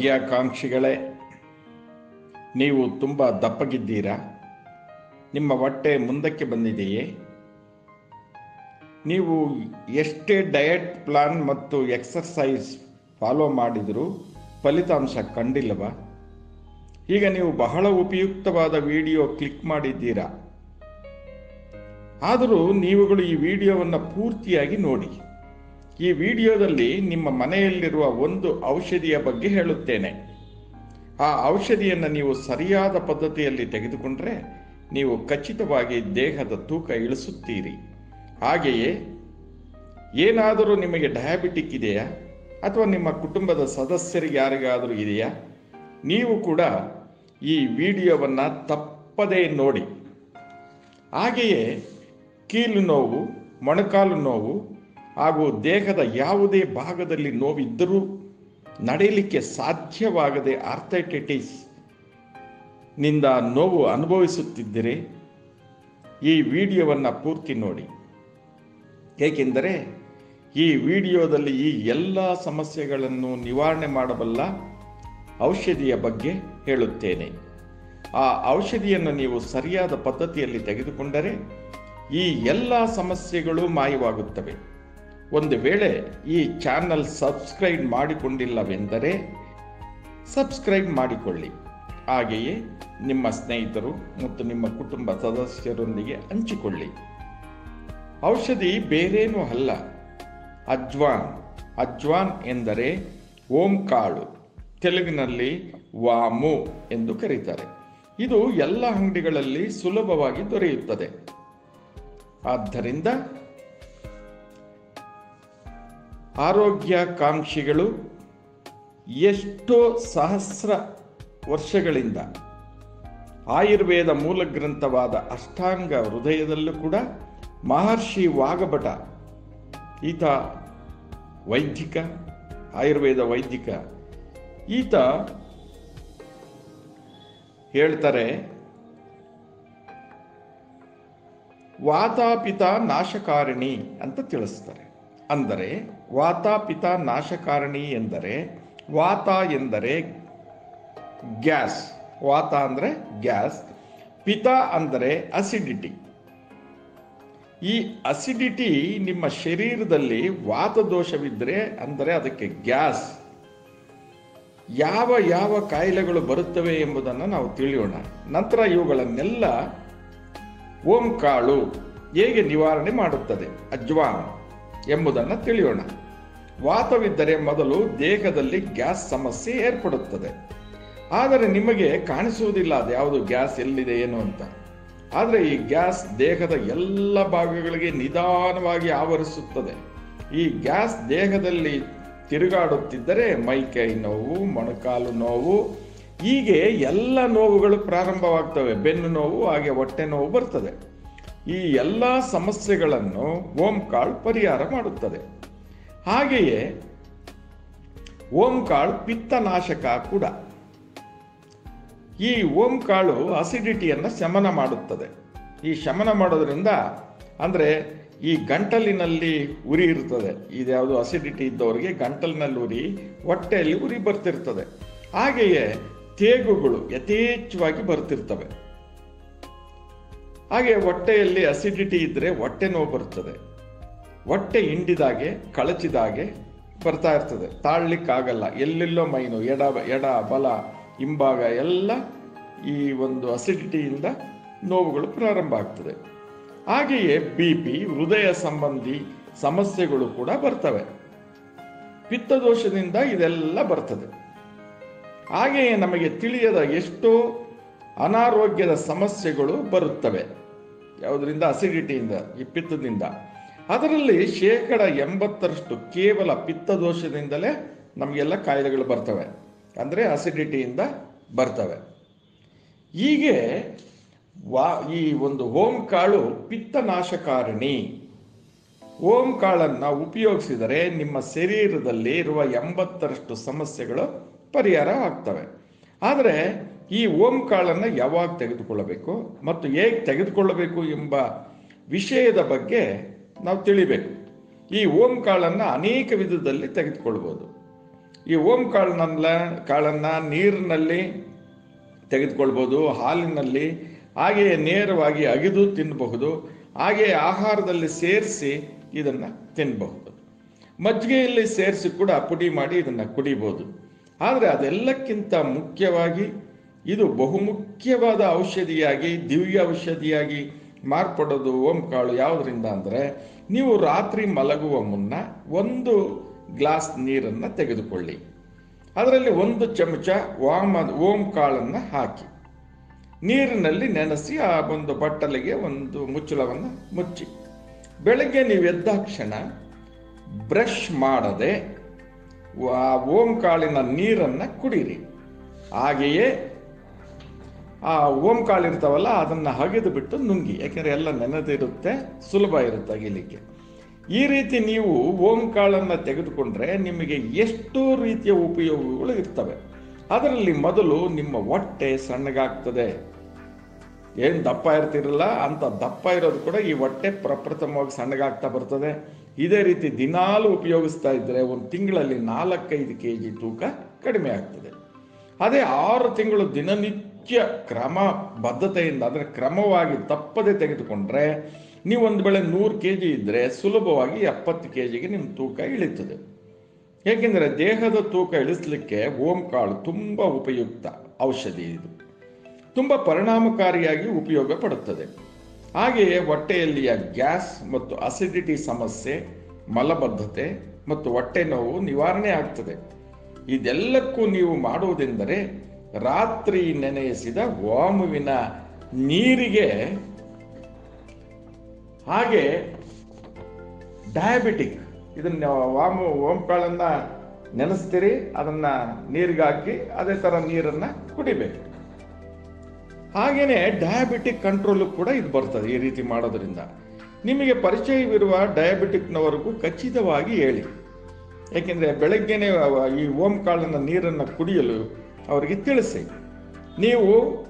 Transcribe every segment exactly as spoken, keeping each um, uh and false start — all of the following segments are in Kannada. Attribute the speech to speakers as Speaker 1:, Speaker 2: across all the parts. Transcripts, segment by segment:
Speaker 1: ಆರೋಗ್ಯಾಕಾಂಕ್ಷಿಗಳೇ, ನೀವು ತುಂಬ ದಪ್ಪಗಿದ್ದೀರಾ? ನಿಮ್ಮ ಹೊಟ್ಟೆ ಮುಂದಕ್ಕೆ ಬಂದಿದೆಯೇ? ನೀವು ಎಷ್ಟೇ ಡಯಟ್ ಪ್ಲಾನ್ ಮತ್ತು ಎಕ್ಸರ್ಸೈಸ್ ಫಾಲೋ ಮಾಡಿದರೂ ಫಲಿತಾಂಶ ಕಂಡಿಲ್ಲವಾ? ಈಗ ನೀವು ಬಹಳ ಉಪಯುಕ್ತವಾದ ವಿಡಿಯೋ ಕ್ಲಿಕ್ ಮಾಡಿದ್ದೀರಾ. ಆದರೂ ನೀವುಗಳು ಈ ವಿಡಿಯೋವನ್ನು ಪೂರ್ತಿಯಾಗಿ ನೋಡಿ. ಈ ವಿಡಿಯೋದಲ್ಲಿ ನಿಮ್ಮ ಮನೆಯಲ್ಲಿರುವ ಒಂದು ಔಷಧಿಯ ಬಗ್ಗೆ ಹೇಳುತ್ತೇನೆ. ಆ ಔಷಧಿಯನ್ನು ನೀವು ಸರಿಯಾದ ಪದ್ಧತಿಯಲ್ಲಿ ತೆಗೆದುಕೊಂಡರೆ ನೀವು ಖಚಿತವಾಗಿ ದೇಹದ ತೂಕ ಇಳಿಸುತ್ತೀರಿ. ಹಾಗೆಯೇ ಏನಾದರೂ ನಿಮಗೆ ಡಯಾಬಿಟಿಕ್ ಇದೆಯಾ ಅಥವಾ ನಿಮ್ಮ ಕುಟುಂಬದ ಸದಸ್ಯರಿಗೆ ಯಾರಿಗಾದರೂ ಇದೆಯಾ? ನೀವು ಕೂಡ ಈ ವಿಡಿಯೋವನ್ನು ತಪ್ಪದೇ ನೋಡಿ. ಹಾಗೆಯೇ ಕೀಲು ನೋವು, ಮೊಣಕಾಲು ನೋವು ಹಾಗೂ ದೇಹದ ಯಾವುದೇ ಭಾಗದಲ್ಲಿ ನೋವಿದ್ದರೂ ನಡೆಯಲಿಕ್ಕೆ ಸಾಧ್ಯವಾಗದೆ ಆರ್ಥೈಟಿಸ್ ನಿಂದ ನೋವು ಅನುಭವಿಸುತ್ತಿದ್ದರೆ ಈ ವಿಡಿಯೋವನ್ನು ಪೂರ್ತಿ ನೋಡಿ. ಏಕೆಂದರೆ ಈ ವಿಡಿಯೋದಲ್ಲಿ ಈ ಎಲ್ಲ ಸಮಸ್ಯೆಗಳನ್ನು ನಿವಾರಣೆ ಮಾಡಬಲ್ಲ ಔಷಧಿಯ ಬಗ್ಗೆ ಹೇಳುತ್ತೇನೆ. ಆ ಔಷಧಿಯನ್ನು ನೀವು ಸರಿಯಾದ ಪದ್ಧತಿಯಲ್ಲಿ ತೆಗೆದುಕೊಂಡರೆ ಈ ಎಲ್ಲ ಸಮಸ್ಯೆಗಳು ಮಾಯವಾಗುತ್ತವೆ. ಒಂದು ವೇಳೆ ಈ ಚಾನಲ್ ಸಬ್ಸ್ಕ್ರೈಬ್ ಮಾಡಿಕೊಂಡಿಲ್ಲವೆಂದರೆ ಸಬ್ಸ್ಕ್ರೈಬ್ ಮಾಡಿಕೊಳ್ಳಿ. ಹಾಗೆಯೇ ನಿಮ್ಮ ಸ್ನೇಹಿತರು ಮತ್ತು ನಿಮ್ಮ ಕುಟುಂಬ ಸದಸ್ಯರೊಂದಿಗೆ ಹಂಚಿಕೊಳ್ಳಿ. ಔಷಧಿ ಬೇರೇನೂ ಅಲ್ಲ, ಅಜ್ವಾನ್. ಅಜ್ವಾನ್ ಎಂದರೆ ಓಂ ಕಾಳು, ತೆಲುಗಿನಲ್ಲಿ ವಾಮು ಎಂದು ಕರೀತಾರೆ. ಇದು ಎಲ್ಲ ಅಂಗಡಿಗಳಲ್ಲಿ ಸುಲಭವಾಗಿ ದೊರೆಯುತ್ತದೆ. ಆದ್ದರಿಂದ ಆರೋಗ್ಯಾಕಾಂಕ್ಷಿಗಳು ಎಷ್ಟೋ ಸಹಸ್ರ ವರ್ಷಗಳಿಂದ ಆಯುರ್ವೇದ ಮೂಲ ಗ್ರಂಥವಾದ ಅಷ್ಟಾಂಗ ಹೃದಯದಲ್ಲೂ ಕೂಡ ಮಹರ್ಷಿ ವಾಗಭಟ, ಈತ ವೈದಿಕ, ಆಯುರ್ವೇದ ವೈದಿಕ, ಈತ ಹೇಳ್ತಾರೆ, ವಾತಾಪಿತ ನಾಶಕಾರಿಣಿ ಅಂತ ತಿಳಿಸ್ತಾರೆ. ಅಂದರೆ ವಾತಾಪಿತ ನಾಶಕಾರಿಣಿ ಎಂದರೆ, ವಾತ ಎಂದರೆ ಗ್ಯಾಸ್, ವಾತ ಅಂದರೆ ಗ್ಯಾಸ್, ಪಿತ ಅಂದರೆ ಅಸಿಡಿಟಿ. ಈ ಅಸಿಡಿಟಿ ನಿಮ್ಮ ಶರೀರದಲ್ಲಿ ವಾತದೋಷವಿದ್ದರೆ ಅಂದರೆ ಅದಕ್ಕೆ ಗ್ಯಾಸ್. ಯಾವ ಯಾವ ಕಾಯಿಲೆಗಳು ಬರುತ್ತವೆ ಎಂಬುದನ್ನು ನಾವು ತಿಳಿಯೋಣ. ನಂತರ ಇವುಗಳನ್ನೆಲ್ಲ ಓಂ ಕಾಳು ಹೇಗೆ ನಿವಾರಣೆ ಮಾಡುತ್ತದೆ, ಅಜ್ವಾನ್ ಎಂಬುದನ್ನು ತಿಳಿಯೋಣ. ವಾತವಿದ್ದರೆ ಮೊದಲು ದೇಹದಲ್ಲಿ ಗ್ಯಾಸ್ ಸಮಸ್ಯೆ ಏರ್ಪಡುತ್ತದೆ. ಆದರೆ ನಿಮಗೆ ಕಾಣಿಸುವುದಿಲ್ಲ ಅದು ಯಾವುದು ಗ್ಯಾಸ್ ಎಲ್ಲಿದೆ ಏನು ಅಂತ. ಆದರೆ ಈ ಗ್ಯಾಸ್ ದೇಹದ ಎಲ್ಲ ಭಾಗಗಳಿಗೆ ನಿಧಾನವಾಗಿ ಆವರಿಸುತ್ತದೆ. ಈ ಗ್ಯಾಸ್ ದೇಹದಲ್ಲಿ ತಿರುಗಾಡುತ್ತಿದ್ದರೆ ಮೈಕೈ ನೋವು, ಮೊಣಕಾಲು ನೋವು, ಹೀಗೆ ಎಲ್ಲ ನೋವುಗಳು ಪ್ರಾರಂಭವಾಗ್ತವೆ. ಬೆನ್ನು ನೋವು, ಹಾಗೆ ಹೊಟ್ಟೆ ನೋವು ಬರ್ತದೆ. ಈ ಎಲ್ಲ ಸಮಸ್ಯೆಗಳನ್ನು ಓಂ ಕಾಳು ಪರಿಹಾರ ಮಾಡುತ್ತದೆ. ಹಾಗೆಯೇ ಓಂ ಕಾಳು ಪಿತ್ತನಾಶಕ ಕೂಡ. ಈ ಓಂ ಕಾಳು ಅಸಿಡಿಟಿಯನ್ನು ಶಮನ ಮಾಡುತ್ತದೆ. ಈ ಶಮನ ಮಾಡೋದ್ರಿಂದ ಅಂದರೆ ಈ ಗಂಟಲಿನಲ್ಲಿ ಉರಿ ಇರ್ತದೆ, ಇದ್ಯಾವುದು ಅಸಿಡಿಟಿ ಇದ್ದವರಿಗೆ ಗಂಟಲಿನಲ್ಲಿ ಉರಿ, ಹೊಟ್ಟೆಯಲ್ಲಿ ಉರಿ ಬರ್ತಿರ್ತದೆ. ಹಾಗೆಯೇ ತೇಗುಗಳು ಯಥೇಚ್ಛವಾಗಿ ಬರ್ತಿರ್ತವೆ. ಹಾಗೆ ಹೊಟ್ಟೆಯಲ್ಲಿ ಅಸಿಡಿಟಿ ಇದ್ದರೆ ಹೊಟ್ಟೆ ನೋವು ಬರ್ತದೆ. ಹೊಟ್ಟೆ ಹಿಂಡಿದಾಗೆ ಕಳಚಿದಾಗೆ ಬರ್ತಾ ಇರ್ತದೆ, ತಾಳ್ಲಿಕ್ಕಾಗಲ್ಲ. ಎಲ್ಲೆಲ್ಲೋ ಮೈನು, ಎಡ ಎಡ ಬಲ ಹಿಂಭಾಗ ಎಲ್ಲ ಈ ಒಂದು ಅಸಿಡಿಟಿಯಿಂದ ನೋವುಗಳು ಪ್ರಾರಂಭ ಆಗ್ತದೆ. ಹಾಗೆಯೇ ಬಿ ಪಿ, ಹೃದಯ ಸಂಬಂಧಿ ಸಮಸ್ಯೆಗಳು ಕೂಡ ಬರ್ತವೆ. ಪಿತ್ತದೋಷದಿಂದ ಇದೆಲ್ಲ ಬರ್ತದೆ. ಹಾಗೆಯೇ ನಮಗೆ ತಿಳಿಯದ ಎಷ್ಟೋ ಅನಾರೋಗ್ಯದ ಸಮಸ್ಯೆಗಳು ಬರುತ್ತವೆ. ಯಾವುದರಿಂದ? ಅಸಿಡಿಟಿಯಿಂದ, ಈ ಪಿತ್ತದಿಂದ. ಅದರಲ್ಲಿ ಶೇಕಡ ಎಂಬತ್ತರಷ್ಟು ಕೇವಲ ಪಿತ್ತದೋಷದಿಂದಲೇ ನಮಗೆಲ್ಲ ಕಾಯಿಲೆಗಳು ಬರ್ತವೆ, ಅಂದರೆ ಅಸಿಡಿಟಿಯಿಂದ ಬರ್ತವೆ. ಹೀಗೆ ವಾ ಈ ಒಂದು ಓಂ ಕಾಳು ಪಿತ್ತನಾಶಕಾರಿಣಿ. ಓಂ ಕಾಳನ್ನು ಉಪಯೋಗಿಸಿದರೆ ನಿಮ್ಮ ಶರೀರದಲ್ಲಿ ಇರುವ ಎಂಬತ್ತರಷ್ಟು ಸಮಸ್ಯೆಗಳು ಪರಿಹಾರ ಆಗ್ತವೆ. ಆದರೆ ಈ ಓಂ ಕಾಳನ್ನು ಯಾವಾಗ ತೆಗೆದುಕೊಳ್ಳಬೇಕು ಮತ್ತು ಹೇಗೆ ತೆಗೆದುಕೊಳ್ಳಬೇಕು ಎಂಬ ವಿಷಯದ ಬಗ್ಗೆ ನಾವು ತಿಳಿಬೇಕು. ಈ ಓಂ ಕಾಳನ್ನು ಅನೇಕ ವಿಧದಲ್ಲಿ ತೆಗೆದುಕೊಳ್ಬೋದು. ಈ ಓಂ ಕಾಳನ್ನ ಕಾಳನ್ನು ನೀರಿನಲ್ಲಿ ತೆಗೆದುಕೊಳ್ಬೋದು, ಹಾಲಿನಲ್ಲಿ, ಹಾಗೆಯೇ ನೇರವಾಗಿ ಅಗಿದು ತಿನ್ನಬಹುದು, ಹಾಗೆಯೇ ಆಹಾರದಲ್ಲಿ ಸೇರಿಸಿ ಇದನ್ನು ತಿನ್ನಬಹುದು. ಮಜ್ಜಿಗೆಯಲ್ಲಿ ಸೇರಿಸಿ ಕೂಡ ಪುಡಿ ಮಾಡಿ ಇದನ್ನು ಕುಡಿಬೋದು. ಆದರೆ ಅದೆಲ್ಲಕ್ಕಿಂತ ಮುಖ್ಯವಾಗಿ ಇದು ಬಹುಮುಖ್ಯವಾದ ಔಷಧಿಯಾಗಿ, ದಿವ್ಯ ಔಷಧಿಯಾಗಿ ಮಾರ್ಪಡೋದು ಓಂ ಕಾಳು ಯಾವುದರಿಂದ ಅಂದರೆ, ನೀವು ರಾತ್ರಿ ಮಲಗುವ ಮುನ್ನ ಒಂದು ಗ್ಲಾಸ್ ನೀರನ್ನು ತೆಗೆದುಕೊಳ್ಳಿ, ಅದರಲ್ಲಿ ಒಂದು ಚಮಚ ವಾಮ ಓಂ ಕಾಳನ್ನು ಹಾಕಿ ನೀರಿನಲ್ಲಿ ನೆನೆಸಿ ಆ ಒಂದು ಬಟ್ಟಲಿಗೆ ಒಂದು ಮುಚ್ಚಳವನ್ನು ಮುಚ್ಚಿ, ಬೆಳಗ್ಗೆ ನೀವು ಎದ್ದಾಕ್ಷಣ ಬ್ರಷ್ ಮಾಡದೆ ಆ ಓಂ ಕಾಳಿನ ನೀರನ್ನು ಕುಡೀರಿ. ಹಾಗೆಯೇ ಆ ಓಂ ಕಾಳು ಇರ್ತಾವಲ್ಲ ಅದನ್ನು ಅಗೆದು ಬಿಟ್ಟು ನುಂಗಿ, ಯಾಕೆಂದರೆ ಎಲ್ಲ ನೆನೆದಿರುತ್ತೆ, ಸುಲಭ ಇರುತ್ತೆ ಅಗಿಲಿಕ್ಕೆ. ಈ ರೀತಿ ನೀವು ಓಂ ಕಾಳನ್ನು ತೆಗೆದುಕೊಂಡ್ರೆ ನಿಮಗೆ ಎಷ್ಟೋ ರೀತಿಯ ಉಪಯೋಗಗಳು ಇರ್ತವೆ. ಅದರಲ್ಲಿ ಮೊದಲು ನಿಮ್ಮ ಹೊಟ್ಟೆ ಸಣ್ಣಗಾಗ್ತದೆ. ಏನು ದಪ್ಪ ಇರ್ತಿರಲ್ಲ ಅಂಥ ದಪ್ಪ ಇರೋದು ಕೂಡ ಈ ಹೊಟ್ಟೆ ಪ್ರಪ್ರಥಮವಾಗಿ ಸಣ್ಣಗಾಗ್ತಾ ಬರ್ತದೆ. ಇದೇ ರೀತಿ ದಿನಾಲು ಉಪಯೋಗಿಸ್ತಾ ಇದ್ದರೆ ಒಂದು ತಿಂಗಳಲ್ಲಿ ನಾಲ್ಕೈದು ಕೆ ಜಿ ತೂಕ ಕಡಿಮೆ ಆಗ್ತದೆ. ಅದೇ ಆರು ತಿಂಗಳು ದಿನನಿತ್ಯ ಕ್ರಮ ಬದ್ಧತೆಯಿಂದ ಅಂದರೆ ಕ್ರಮವಾಗಿ ತಪ್ಪದೆ ತೆಗೆದುಕೊಂಡ್ರೆ ನೀವು ಒಂದು ವೇಳೆ ನೂರು ಕೆ ಜಿ ಇದ್ದರೆ ಸುಲಭವಾಗಿ ಎಪ್ಪತ್ತು ಕೆ ಜಿಗೆ ನಿಮ್ಮ ತೂಕ ಇಳಿತದೆ. ಏಕೆಂದರೆ ದೇಹದ ತೂಕ ಇಳಿಸಲಿಕ್ಕೆ ಓಂ ಕಾಳು ತುಂಬ ಉಪಯುಕ್ತ ಔಷಧಿ. ಇದು ತುಂಬ ಪರಿಣಾಮಕಾರಿಯಾಗಿ ಉಪಯೋಗ ಪಡುತ್ತದೆ. ಹಾಗೆಯೇ ಹೊಟ್ಟೆಯಲ್ಲಿಯ ಗ್ಯಾಸ್ ಮತ್ತು ಅಸಿಡಿಟಿ ಸಮಸ್ಯೆ, ಮಲಬದ್ಧತೆ ಮತ್ತು ಹೊಟ್ಟೆ ನೋವು ನಿವಾರಣೆ ಆಗ್ತದೆ. ಇದೆಲ್ಲಕ್ಕೂ ನೀವು ಮಾಡುವುದೆಂದರೆ ರಾತ್ರಿ ನೆನೆಸಿದ ವಾಮುವಿನ ನೀರಿಗೆ, ಹಾಗೆ ಡಯಾಬಿಟಿಕ್ ಇದನ್ನ ವಾಮು ಓಂ ಕಾಳನ್ನು ನೆನೆಸ್ತೀರಿ, ಅದನ್ನು ನೀರಿಗೆ ಹಾಕಿ ಅದೇ ಥರ ನೀರನ್ನು ಕುಡಿಬೇಕು. ಹಾಗೆಯೇ ಡಯಾಬಿಟಿಕ್ ಕಂಟ್ರೋಲು ಕೂಡ ಇದು ಬರ್ತದೆ ಈ ರೀತಿ ಮಾಡೋದ್ರಿಂದ. ನಿಮಗೆ ಪರಿಚಯವಿರುವ ಡಯಾಬಿಟಿಕ್ನವರೆಗೂ ಖಚಿತವಾಗಿ ಹೇಳಿ, ಏಕೆಂದರೆ ಬೆಳಗ್ಗೆನೇ ಈ ಓಂ ಕಾಳನ್ನು ನೀರನ್ನು ಕುಡಿಯಲು ಅವರಿಗೆ ತಿಳಿಸಿ. ನೀವು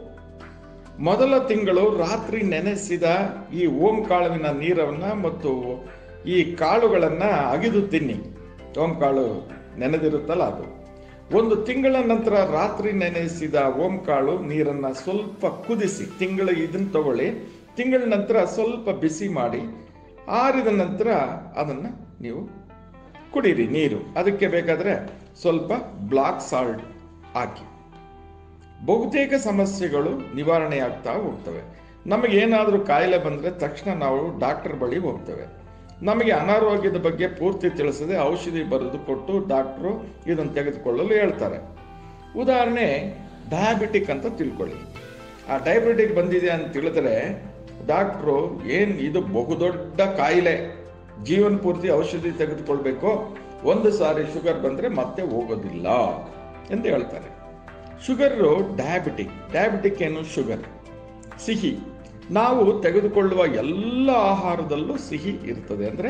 Speaker 1: ಮೊದಲ ತಿಂಗಳು ರಾತ್ರಿ ನೆನೆಸಿದ ಈ ಓಂ ಕಾಳುವಿನ ನೀರನ್ನು ಮತ್ತು ಈ ಕಾಳುಗಳನ್ನು ಅಗಿದು ತಿನ್ನಿ. ಓಂ ಕಾಳು ನೆನೆದಿರುತ್ತಲ್ಲ ಅದು. ಒಂದು ತಿಂಗಳ ನಂತರ ರಾತ್ರಿ ನೆನೆಸಿದ ಓಂ ಕಾಳು ನೀರನ್ನು ಸ್ವಲ್ಪ ಕುದಿಸಿ, ತಿಂಗಳು ಇದನ್ನು ತಗೊಳ್ಳಿ, ತಿಂಗಳ ನಂತರ ಸ್ವಲ್ಪ ಬಿಸಿ ಮಾಡಿ ಆರಿದ ನಂತರ ಅದನ್ನು ನೀವು ಕುಡೀರಿ ನೀರು. ಅದಕ್ಕೆ ಬೇಕಾದರೆ ಸ್ವಲ್ಪ ಬ್ಲಾಕ್ ಸಾಲ್ಟ್ ಹಾಕಿ. ಬಹುತೇಕ ಸಮಸ್ಯೆಗಳು ನಿವಾರಣೆ ಆಗ್ತಾ ಹೋಗ್ತವೆ. ನಮಗೇನಾದರೂ ಕಾಯಿಲೆ ಬಂದರೆ ತಕ್ಷಣ ನಾವು ಡಾಕ್ಟರ್ ಬಳಿ ಹೋಗ್ತೇವೆ. ನಮಗೆ ಅನಾರೋಗ್ಯದ ಬಗ್ಗೆ ಪೂರ್ತಿ ತಿಳಿಸದೆ ಔಷಧಿ ಬರೆದು ಕೊಟ್ಟು ಡಾಕ್ಟ್ರು ಇದನ್ನು ತೆಗೆದುಕೊಳ್ಳಲು ಹೇಳ್ತಾರೆ. ಉದಾಹರಣೆ ಡಯಾಬಿಟಿಕ್ ಅಂತ ತಿಳ್ಕೊಳ್ಳಿ. ಆ ಡಯಾಬಿಟಿಕ್ ಬಂದಿದೆ ಅಂತ ತಿಳಿದ್ರೆ ಡಾಕ್ಟ್ರು ಏನು ಇದು ಬಹುದೊಡ್ಡ ಕಾಯಿಲೆ, ಜೀವನ ಪೂರ್ತಿ ಔಷಧಿ ತೆಗೆದುಕೊಳ್ಬೇಕು, ಒಂದು ಸಾರಿ ಶುಗರ್ ಬಂದರೆ ಮತ್ತೆ ಹೋಗೋದಿಲ್ಲ ಎಂದು ಹೇಳ್ತಾರೆ. ಶುಗರು ಡಯಾಬಿಟಿಕ್ ಡಯಾಬಿಟಿಕ್ ಏನು? ಶುಗರ್ ಸಿಹಿ. ನಾವು ತೆಗೆದುಕೊಳ್ಳುವ ಎಲ್ಲ ಆಹಾರದಲ್ಲೂ ಸಿಹಿ ಇರ್ತದೆ, ಅಂದರೆ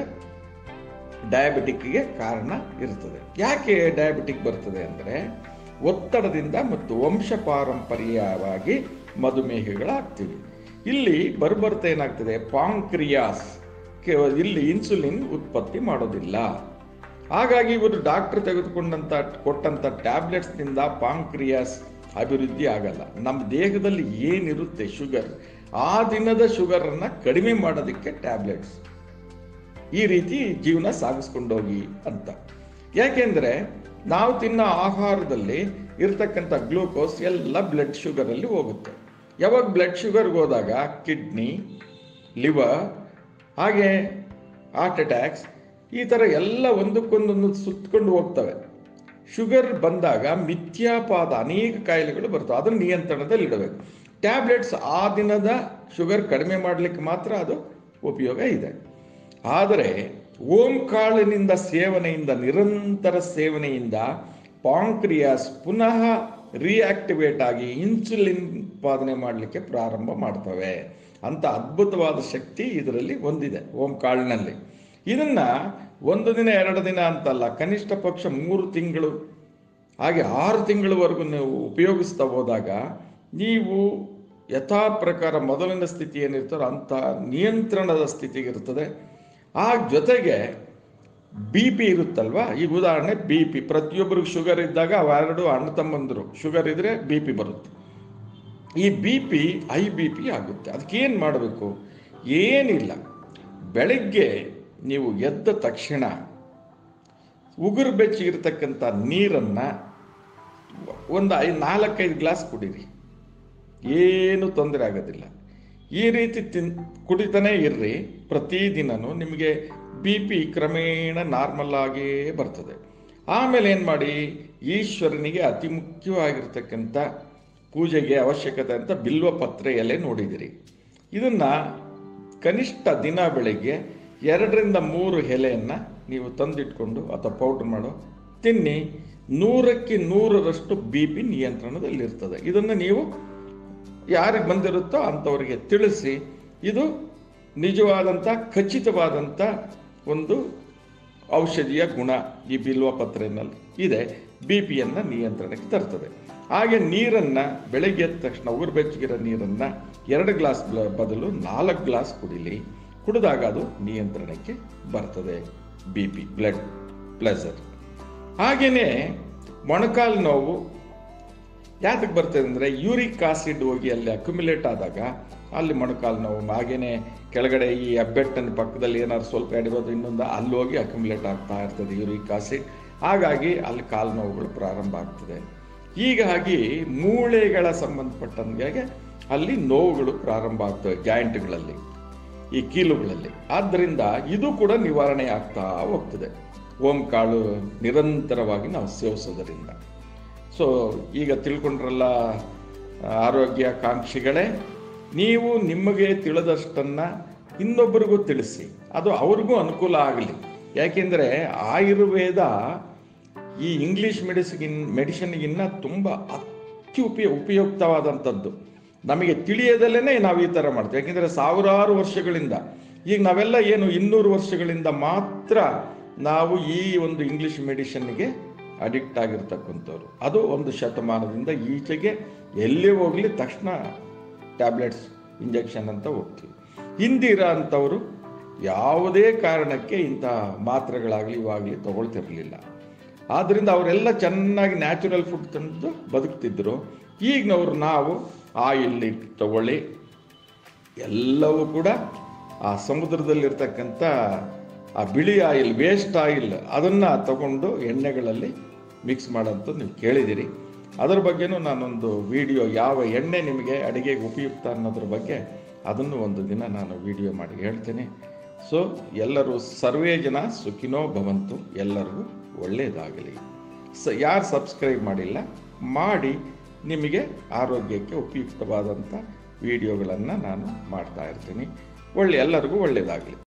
Speaker 1: ಡಯಾಬಿಟಿಕ್ಗೆ ಕಾರಣ ಇರ್ತದೆ. ಯಾಕೆ ಡಯಾಬಿಟಿಕ್ ಬರ್ತದೆ ಅಂದರೆ ಒತ್ತಡದಿಂದ ಮತ್ತು ವಂಶ ಪಾರಂಪರ್ಯವಾಗಿ ಮಧುಮೇಹಿಗಳಾಗ್ತೀವಿ. ಇಲ್ಲಿ ಬರ್ಬರ್ತಾ ಏನಾಗ್ತದೆ, ಪಾಂಕ್ರಿಯಾಸ್ ಇಲ್ಲಿ ಇನ್ಸುಲಿನ್ ಉತ್ಪತ್ತಿ ಮಾಡೋದಿಲ್ಲ. ಹಾಗಾಗಿ ಇವರು ಡಾಕ್ಟರ್ ತೆಗೆದುಕೊಂಡಂಥ ಕೊಟ್ಟಂಥ ಟ್ಯಾಬ್ಲೆಟ್ಸ್ನಿಂದ ಪಾಂಕ್ರಿಯಾಸ್ ಅಭಿವೃದ್ಧಿ ಆಗಲ್ಲ. ನಮ್ಮ ದೇಹದಲ್ಲಿ ಏನಿರುತ್ತೆ ಶುಗರ್, ಆ ದಿನದ ಶುಗರನ್ನು ಕಡಿಮೆ ಮಾಡೋದಕ್ಕೆ ಟ್ಯಾಬ್ಲೆಟ್ಸ್. ಈ ರೀತಿ ಜೀವನ ಸಾಗಿಸ್ಕೊಂಡೋಗಿ ಅಂತ. ಯಾಕೆಂದರೆ ನಾವು ತಿನ್ನೋ ಆಹಾರದಲ್ಲಿ ಇರ್ತಕ್ಕಂಥ ಗ್ಲೂಕೋಸ್ ಎಲ್ಲ ಬ್ಲಡ್ ಶುಗರಲ್ಲಿ ಹೋಗುತ್ತೆ. ಯಾವಾಗ ಬ್ಲಡ್ ಶುಗರ್ಗೆ ಹೋದಾಗ ಕಿಡ್ನಿ, ಲಿವರ್, ಹಾಗೆ ಹಾರ್ಟ್ ಅಟ್ಯಾಕ್ಸ್ ಈ ಥರ ಎಲ್ಲ ಒಂದಕ್ಕೊಂದೊಂದು ಸುತ್ತಕೊಂಡು ಹೋಗ್ತವೆ. ಶುಗರ್ ಬಂದಾಗ ಮಿಥ್ಯಾಪಾದ ಅನೇಕ ಕಾಯಿಲೆಗಳು ಬರ್ತವೆ. ಅದನ್ನು ನಿಯಂತ್ರಣದಲ್ಲಿ ಇಡಬೇಕು. ಟ್ಯಾಬ್ಲೆಟ್ಸ್ ಆ ದಿನದ ಶುಗರ್ ಕಡಿಮೆ ಮಾಡಲಿಕ್ಕೆ ಮಾತ್ರ ಅದು ಉಪಯೋಗ ಇದೆ. ಆದರೆ ಓಂ ಕಾಳಿನಿಂದ ಸೇವನೆಯಿಂದ, ನಿರಂತರ ಸೇವನೆಯಿಂದ ಪಾಂಕ್ರಿಯಾಸ್ ಪುನಃ ರಿಯಾಕ್ಟಿವೇಟ್ ಆಗಿ ಇನ್ಸುಲಿನ್ ಉತ್ಪಾದನೆ ಮಾಡಲಿಕ್ಕೆ ಪ್ರಾರಂಭ ಮಾಡ್ತವೆ. ಅಂತ ಅದ್ಭುತವಾದ ಶಕ್ತಿ ಇದರಲ್ಲಿ ಹೊಂದಿದೆ ಓಂ ಕಾಳಿನಲ್ಲಿ. ಇದನ್ನು ಒಂದು ದಿನ ಎರಡು ದಿನ ಅಂತಲ್ಲ, ಕನಿಷ್ಠ ಪಕ್ಷ ಮೂರು ತಿಂಗಳು ಹಾಗೆ ಆರು ತಿಂಗಳವರೆಗೂ ನೀವು ಉಪಯೋಗಿಸ್ತಾ ಹೋದಾಗ ನೀವು ಯಥಾ ಪ್ರಕಾರ ಮೊದಲಿನ ಸ್ಥಿತಿ ಏನಿರ್ತಾರೋ ಅಂಥ ನಿಯಂತ್ರಣದ ಸ್ಥಿತಿಗಿರ್ತದೆ. ಆ ಜೊತೆಗೆ ಬಿ ಪಿ ಇರುತ್ತಲ್ವಾ, ಈಗ ಉದಾಹರಣೆ ಬಿ ಪಿ, ಪ್ರತಿಯೊಬ್ಬರಿಗೆ ಶುಗರ್ ಇದ್ದಾಗ ಅವೆರಡು ಅಣ್ಣ ತಮ್ಮಂದರು ಶುಗರ್ ಇದ್ದರೆ ಬಿ ಪಿ ಬರುತ್ತೆ. ಈ B P high B P ಆಗುತ್ತೆ. ಅದಕ್ಕೇನು ಮಾಡಬೇಕು? ಏನಿಲ್ಲ, ಬೆಳಗ್ಗೆ ನೀವು ಎದ್ದ ತಕ್ಷಣ ಉಗುರು ಬೆಚ್ಚಗಿರ್ತಕ್ಕಂಥ ನೀರನ್ನು ಒಂದು ಐ ನಾಲ್ಕೈದು ಗ್ಲಾಸ್ ಕುಡೀರಿ, ಏನು ತೊಂದರೆ ಆಗೋದಿಲ್ಲ. ಈ ರೀತಿ ತಿನ್ ಕುಡಿತಾನೇ ಇರ್ರಿ ಪ್ರತಿದಿನವೂ, ನಿಮಗೆ ಬಿ ಪಿ ಕ್ರಮೇಣ ನಾರ್ಮಲ್ ಆಗೇ ಬರ್ತದೆ. ಆಮೇಲೆ ಏನು ಮಾಡಿ, ಈಶ್ವರನಿಗೆ ಅತಿ ಮುಖ್ಯವಾಗಿರ್ತಕ್ಕಂಥ ಪೂಜೆಗೆ ಅವಶ್ಯಕತೆ ಅಂತ ಬಿಲ್ವ ಪತ್ರೆ ಎಲೆ ನೋಡಿದಿರಿ, ಇದನ್ನು ಕನಿಷ್ಠ ದಿನ ಬೆಳಗ್ಗೆ ಎರಡರಿಂದ ಮೂರು ಎಲೆಯನ್ನು ನೀವು ತಂದಿಟ್ಕೊಂಡು ಅಥವಾ ಪೌಡ್ರ್ ಮಾಡೋ ತಿನ್ನಿ. ನೂರಕ್ಕೆ ನೂರರಷ್ಟು ಬಿ ಪಿ ನಿಯಂತ್ರಣದಲ್ಲಿರ್ತದೆ. ಇದನ್ನು ನೀವು ಯಾರಿಗೆ ಬಂದಿರುತ್ತೋ ಅಂಥವರಿಗೆ ತಿಳಿಸಿ. ಇದು ನಿಜವಾದಂಥ ಖಚಿತವಾದಂಥ ಒಂದು ಔಷಧಿಯ ಗುಣ ಈ ಬಿಲ್ವ ಪತ್ರೆಯಲ್ಲಿ ಇದೆ, ಬಿ ಪಿಯನ್ನು ನಿಯಂತ್ರಣಕ್ಕೆ ತರ್ತದೆ. ಹಾಗೆ ನೀರನ್ನು ಬೆಳಗ್ಗೆ ಎದ್ದ ತಕ್ಷಣ ಉಗುರು ಬೆಚ್ಚಗಿರೋ ನೀರನ್ನು ಎರಡು ಗ್ಲಾಸ್ ಬದಲು ನಾಲ್ಕು ಗ್ಲಾಸ್ ಕುಡಿಲಿ. ಕುಡಿದಾಗ ಅದು ನಿಯಂತ್ರಣಕ್ಕೆ ಬರ್ತದೆ ಬಿ ಪಿ, ಬ್ಲಡ್ ಪ್ರೆಷರ್. ಹಾಗೆಯೇ ಮೊಣಕಾಲು ನೋವು ಯಾತಕ್ಕೆ ಬರ್ತದೆ ಅಂದರೆ, ಯೂರಿಕ್ ಆಸಿಡ್ ಹೋಗಿ ಅಲ್ಲಿ ಅಕ್ಯುಮುಲೇಟ್ ಆದಾಗ ಅಲ್ಲಿ ಮೊಣಕಾಲು ನೋವು. ಹಾಗೆಯೇ ಕೆಳಗಡೆ ಈ ಹೆಬ್ಬೆಟ್ಟನ ಪಕ್ಕದಲ್ಲಿ ಏನಾದ್ರು ಸ್ವಲ್ಪ ಎಡಿಬೋದು ಇನ್ನೊಂದು ಅಲ್ಲಿ ಹೋಗಿ ಅಕ್ಯುಮುಲೇಟ್ ಆಗ್ತಾ ಇರ್ತದೆ ಯೂರಿಕ್ ಆಸಿಡ್. ಹಾಗಾಗಿ ಅಲ್ಲಿ ಕಾಲು ನೋವುಗಳು ಪ್ರಾರಂಭ ಆಗ್ತದೆ. ಹೀಗಾಗಿ ಮೂಳೆಗಳ ಸಂಬಂಧಪಟ್ಟಂಗೆ ಅಲ್ಲಿ ನೋವುಗಳು ಪ್ರಾರಂಭ ಆಗ್ತವೆ, ಜಾಯಿಂಟ್ಗಳಲ್ಲಿ, ಈ ಕೀಲುಗಳಲ್ಲಿ. ಆದ್ದರಿಂದ ಇದು ಕೂಡ ನಿವಾರಣೆ ಆಗ್ತಾ ಹೋಗ್ತದೆ ಓಂ ಕಾಳು ನಿರಂತರವಾಗಿ ನಾವು ಸೇವಿಸೋದರಿಂದ. ಸೊ ಈಗ ತಿಳ್ಕೊಂಡ್ರಲ್ಲ ಆರೋಗ್ಯ ಕಾಂಕ್ಷಿಗಳೇ, ನೀವು ನಿಮಗೆ ತಿಳಿದಷ್ಟನ್ನು ಇನ್ನೊಬ್ಬರಿಗೂ ತಿಳಿಸಿ, ಅದು ಅವ್ರಿಗೂ ಅನುಕೂಲ ಆಗಲಿ. ಯಾಕೆಂದರೆ ಆಯುರ್ವೇದ ಈ ಇಂಗ್ಲೀಷ್ ಮೆಡಿಸಿನ್ ಮೆಡಿಸಿನ್ಗಿನ್ನ ತುಂಬ ಅತ್ಯುಪಯ ಉಪಯುಕ್ತವಾದಂಥದ್ದು. ನಮಗೆ ತಿಳಿಯೋದಲ್ಲೇ ನಾವು ಈ ಥರ ಮಾಡ್ತೀವಿ. ಯಾಕೆಂದರೆ ಸಾವಿರಾರು ವರ್ಷಗಳಿಂದ, ಈಗ ನಾವೆಲ್ಲ ಏನು ಇನ್ನೂರು ವರ್ಷಗಳಿಂದ ಮಾತ್ರ ನಾವು ಈ ಒಂದು ಇಂಗ್ಲೀಷ್ ಮೆಡಿಸಿನ್ಗೆ ಅಡಿಕ್ಟ್ ಆಗಿರ್ತಕ್ಕಂಥವ್ರು. ಅದು ಒಂದು ಶತಮಾನದಿಂದ ಈಚೆಗೆ ಎಲ್ಲೇ ಹೋಗಲಿ ತಕ್ಷಣ ಟ್ಯಾಬ್ಲೆಟ್ಸ್ ಇಂಜೆಕ್ಷನ್ ಅಂತ ಹೋಗ್ತೀವಿ. ಹಿಂದಿರೋ ಅಂಥವರು ಯಾವುದೇ ಕಾರಣಕ್ಕೆ ಇಂಥ ಮಾತ್ರೆಗಳಾಗಲಿ ಇವಾಗಲಿ ತಗೊಳ್ತಿರಲಿಲ್ಲ. ಆದ್ದರಿಂದ ಅವರೆಲ್ಲ ಚೆನ್ನಾಗಿ ನ್ಯಾಚುರಲ್ ಫುಡ್ ತಂದು ಬದುಕ್ತಿದ್ರು. ಈಗಿನವ್ರು ನಾವು ಆಯಿಲ್ ತಗೊಳ್ಳಿ, ಎಲ್ಲವೂ ಕೂಡ ಆ ಸಮುದ್ರದಲ್ಲಿರ್ತಕ್ಕಂಥ ಆ ಬಿಳಿ ಆಯಿಲ್, ವೇಸ್ಟ್ ಆಯಿಲ್, ಅದನ್ನು ತಗೊಂಡು ಎಣ್ಣೆಗಳಲ್ಲಿ ಮಿಕ್ಸ್ ಮಾಡೋಂಥ ನೀವು ಕೇಳಿದ್ದೀರಿ. ಅದರ ಬಗ್ಗೆನೂ ನಾನೊಂದು ವಿಡಿಯೋ, ಯಾವ ಎಣ್ಣೆ ನಿಮಗೆ ಅಡುಗೆಗೆ ಉಪಯುಕ್ತ ಅನ್ನೋದ್ರ ಬಗ್ಗೆ ಅದನ್ನು ಒಂದು ದಿನ ನಾನು ವಿಡಿಯೋ ಮಾಡಿ ಹೇಳ್ತೇನೆ. ಸೊ ಎಲ್ಲರೂ ಸರ್ವೇ ಜನ ಸುಖಿನೋ ಭವಂತು, ಎಲ್ಲರಿಗೂ ಒಳ್ಳೆಯದಾಗಲಿ. ಸ ಯಾರು ಸಬ್ಸ್ಕ್ರೈಬ್ ಮಾಡಿಲ್ಲ ಮಾಡಿ, ನಿಮಗೆ ಆರೋಗ್ಯಕ್ಕೆ ಉಪಯುಕ್ತವಾದಂಥ ವಿಡಿಯೋಗಳನ್ನು ನಾನು ಮಾಡ್ತಾ ಇರ್ತೀನಿ. ಒಳ್ಳೆ ಎಲ್ಲರಿಗೂ ಒಳ್ಳೆಯದಾಗಲಿ.